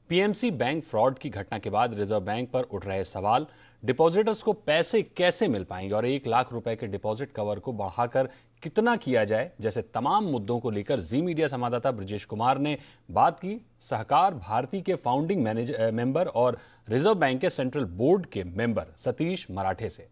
PMC bank fraud की घटना के बाद रिजर्व बैंक पर उठ रहे सवाल, डिपॉजिटर्स को पैसे कैसे मिल पाएंगे और 1 लाख रुपए के डिपॉजिट कवर को बढ़ाकर कितना किया जाए, जैसे तमाम मुद्दों को लेकर जी मीडिया संवाददाता ब्रिजेश कुमार ने बात की सहकार भारती के फाउंडिंग मेंबर और रिजर्व बैंक के सेंट्रल बोर्ड के मेंबर सतीश मराठे से।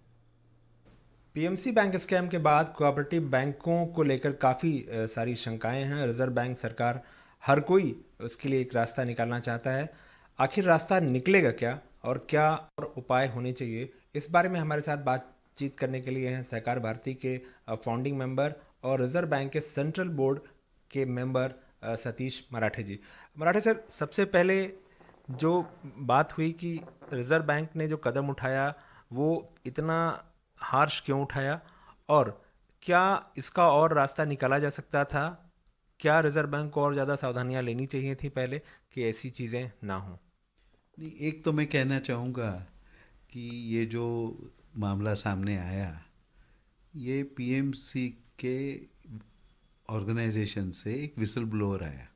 पीएमसी बैंक स्कैम के बाद कोऑपरेटिव बैंकों को लेकर काफ़ी सारी शंकाएं हैं। रिजर्व बैंक, सरकार, हर कोई उसके लिए एक रास्ता निकालना चाहता है। आखिर रास्ता निकलेगा क्या और क्या और उपाय होने चाहिए, इस बारे में हमारे साथ बातचीत करने के लिए हैं सहकार भारती के फाउंडिंग मेंबर और रिजर्व बैंक के सेंट्रल बोर्ड के मेंबर सतीश मराठे जी। मराठे सर, सबसे पहले जो बात हुई कि रिजर्व बैंक ने जो कदम उठाया वो इतना हार्श क्यों उठाया और क्या इसका और रास्ता निकाला जा सकता था? क्या रिजर्व बैंक को और ज़्यादा सावधानियां लेनी चाहिए थी पहले कि ऐसी चीज़ें ना हों? नहीं, एक तो मैं कहना चाहूँगा कि ये जो मामला सामने आया, ये पीएमसी के ऑर्गेनाइजेशन से एक विसल ब्लोअर आया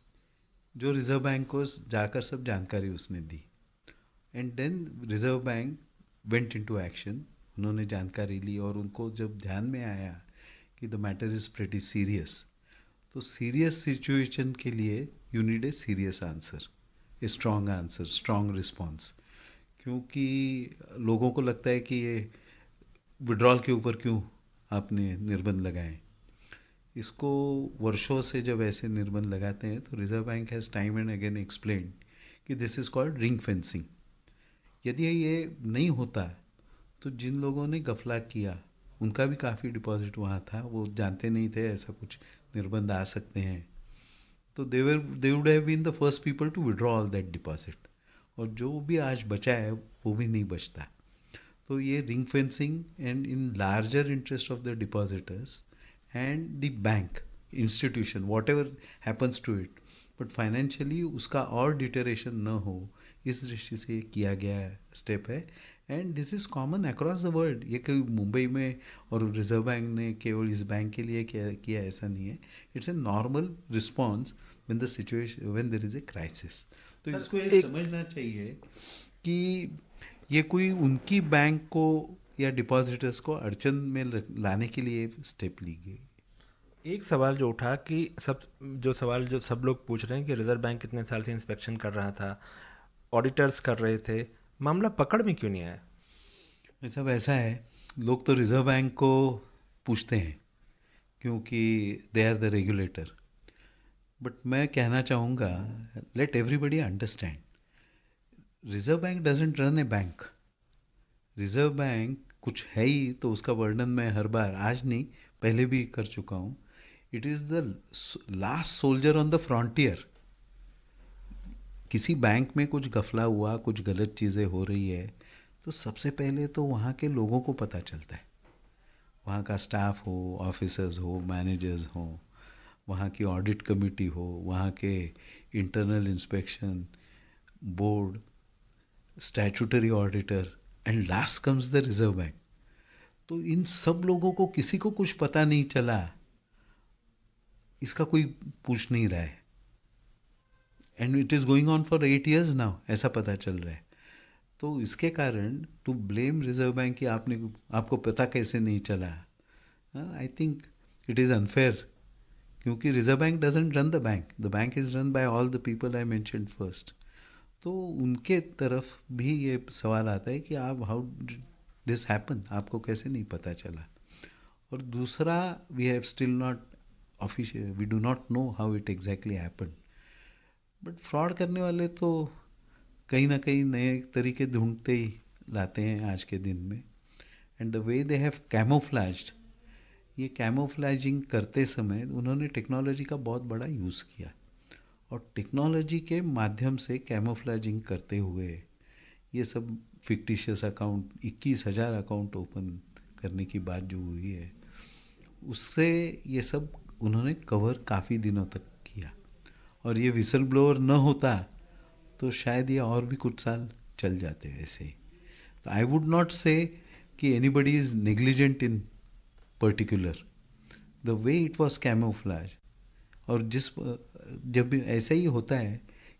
जो रिजर्व बैंक को जाकर सब जानकारी उसने दी। And then Reserve Bank went into action. उन्होंने जानकारी ली और उनको जब ध्यान में आया कि the matter is pretty serious, तो सीरियस सिचुएशन के लिए you need a serious answer, a strong answer, strong response. क्योंकि लोगों को लगता है कि ये विड्रॉल के ऊपर क्यों आपने निर्बंध लगाए। इसको वर्षों से जब ऐसे निर्बंध लगाते हैं तो Reserve Bank has time and again explain कि this is called ring fencing. यदि ये नहीं होता तो जिन लोगों ने गफला किया उनका भी काफ़ी डिपॉजिट वहाँ था, वो जानते नहीं थे ऐसा कुछ निर्बंध आ सकते हैं, तो they would have been the first people to withdraw all that deposit. और जो भी आज बचा है वो भी नहीं बचता। तो ये ring fencing and in larger interest of the depositors and the bank institution, whatever happens to it, but financially उसका और डिटेरेशन न हो, इस दृष्टि से किया गया स्टेप है। And this is common across the world. ये कोई मुंबई में और रिजर्व बैंक ने केवल इस बैंक के लिए किया ऐसा नहीं है। It's a normal response when the situation, when there is a crisis. तो इसको ये समझना चाहिए कि ये कोई उनकी बैंक को या डिपॉजिटर्स को अड़चन में लाने के लिए स्टेप ली गई। एक सवाल जो उठा कि सवाल जो सब लोग पूछ रहे हैं कि रिजर्व बैंक कितने साल से इंस्पेक्शन कर रहा था, ऑडिटर्स कर रहे थे, मामला पकड़ में क्यों नहीं आया? ये सब ऐसा है, लोग तो रिजर्व बैंक को पूछते हैं क्योंकि they are the regulator. But मैं कहना चाहूँगा, let everybody understand, Reserve Bank doesn't run a bank. Reserve Bank कुछ है ही तो उसका वर्णन मैं हर बार, आज नहीं पहले भी कर चुका हूँ। It is the last soldier on the frontier. किसी बैंक में कुछ गफला हुआ, कुछ गलत चीज़ें हो रही है, तो सबसे पहले तो वहाँ के लोगों को पता चलता है। वहाँ का स्टाफ हो, ऑफिसर्स हो, मैनेजर्स हो, वहाँ की ऑडिट कमेटी हो, वहाँ के internal inspection board, statutory auditor, and last comes the Reserve Bank. तो इन सब लोगों को किसी को कुछ पता नहीं चला, इसका कोई पूछ नहीं रहा है। And it is going on for 8 years now, ऐसा पता चल रहा है। तो इसके कारण टू ब्लेम रिजर्व बैंक कि आपको पता कैसे नहीं चला, I think it is unfair. क्योंकि Reserve Bank doesn't run the bank is run by all the people I mentioned first. तो उनके तरफ भी ये सवाल आता है कि आप हाउ दिस हैपन, आपको कैसे नहीं पता चला। और दूसरा, we have still not official, we do not know how it exactly happen. But fraud करने वाले तो कहीं ना कहीं नए तरीके ढूंढते ही लाते हैं आज के दिन में। And the way they have camouflaged, ये कैमोफ्लैजिंग करते समय उन्होंने टेक्नोलॉजी का बहुत बड़ा यूज़ किया, और टेक्नोलॉजी के माध्यम से कैमोफ्लैजिंग करते हुए ये सब फिक्टिशियस अकाउंट, 21,000 अकाउंट ओपन करने की बात जो हुई है, उससे ये सब उन्होंने कवर काफ़ी दिनों तक किया। और ये विसल ब्लोअर न होता तो शायद ये और भी कुछ साल चल जाते ऐसे ही। तो आई वुड नॉट से कि anybody is negligent in particular, the way it was camouflage. और जब भी ऐसा ही होता है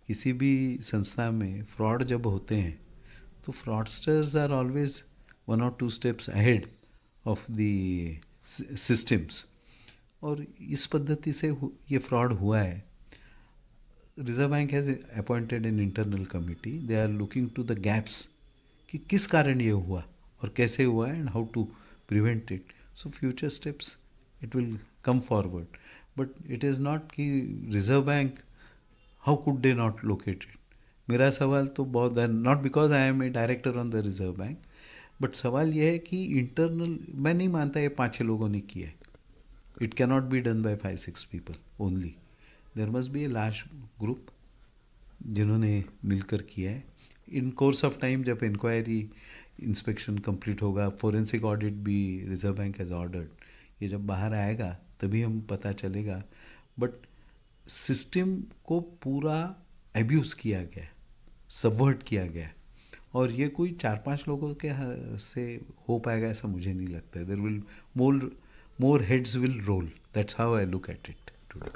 किसी भी संस्था में फ्रॉड जब होते हैं तो fraudsters are always 1 or 2 steps ahead of the systems, और इस पद्धति से ये फ्रॉड हुआ है. Reserve Bank has appointed an internal committee. They are looking to the gaps कि किस कारण ये हुआ और कैसे हुआ and how to prevent it. So future steps it will come forward, but it is not कि Reserve Bank how could they not locate it. मेरा सवाल तो बहुत, not because I am a director on the Reserve Bank, but सवाल ये है कि internal, मैं नहीं मानता ये 5-6 लोगों ने किया है. It cannot be done by 5-6 people only. There must be a large group जिन्होंने मिलकर किया है. इन कोर्स ऑफ टाइम जब इंक्वायरी इंस्पेक्शन कंप्लीट होगा, फोरेंसिक ऑडिट भी रिजर्व बैंक हैज़ ऑर्डर्ड, ये जब बाहर आएगा तभी हम पता चलेगा. बट सिस्टम को पूरा एब्यूज़ किया गया है, सबवर्ट किया गया है, और ये कोई 4-5 लोगों के से हो पाएगा ऐसा मुझे नहीं लगता है. There will more heads will roll. That's how I look at it today.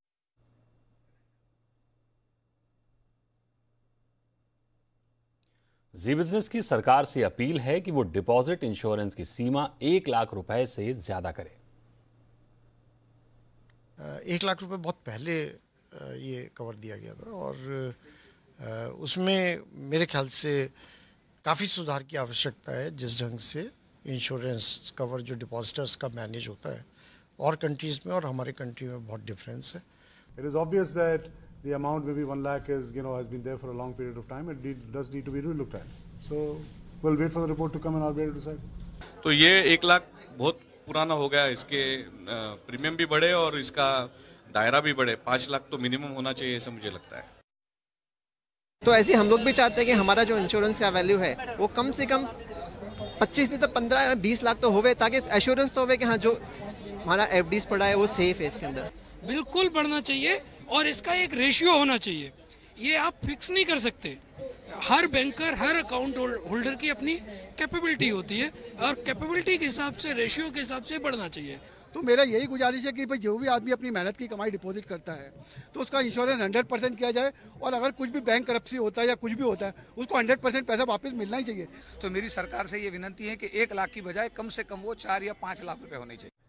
Zee Business की सरकार से अपील है कि वो डिपॉजिट इंश्योरेंस की सीमा 1 लाख रुपए से ज्यादा करे. 1 लाख रुपए बहुत पहले ये कवर दिया गया था, और उसमें मेरे ख्याल से काफ़ी सुधार की आवश्यकता है. जिस ढंग से इंश्योरेंस कवर जो डिपॉजिटर्स का मैनेज होता है और कंट्रीज़ में और हमारे कंट्री में बहुत डिफरेंस है. It is obvious that the amount, maybe 1 lakh, has been there for a long period of time. It does need to be relooked at. So we'll wait for the report to come and I'll be able to decide. तो ये 1 लाख बहुत पुराना हो गया. इसके premium भी बढ़े और इसका दायरा भी बढ़े. 5 लाख तो मिनिमम होना चाहिए ऐसा मुझे लगता है. तो ऐसे हम लोग भी चाहते हैं कि हमारा जो इंश्योरेंस का वैल्यू है वो कम से कम 25 नहीं तो 15-20 लाख तो होवे, ताकि एश्योरेंस तो होवे कि हाँ जो हमारा एफडीज पड़ा है वो सेफ है. इसके अंदर बिल्कुल बढ़ना चाहिए और इसका एक रेशियो होना चाहिए. ये आप फिक्स नहीं कर सकते. हर बैंकर, हर अकाउंट होल्डर की अपनी कैपेबिलिटी होती है और कैपेबिलिटी के हिसाब से, रेशियो के हिसाब से बढ़ना चाहिए. तो मेरा यही गुजारिश है कि भाई जो भी आदमी अपनी मेहनत की कमाई डिपॉजिट करता है तो उसका इंश्योरेंस 100% किया जाए, और अगर कुछ भी बैंक करप्सी होता है या कुछ भी होता है उसको 100% पैसा वापस मिलना ही चाहिए. तो मेरी सरकार से ये विनती है कि 1 लाख की बजाय कम से कम वो 4 या 5 लाख रुपए होने चाहिए.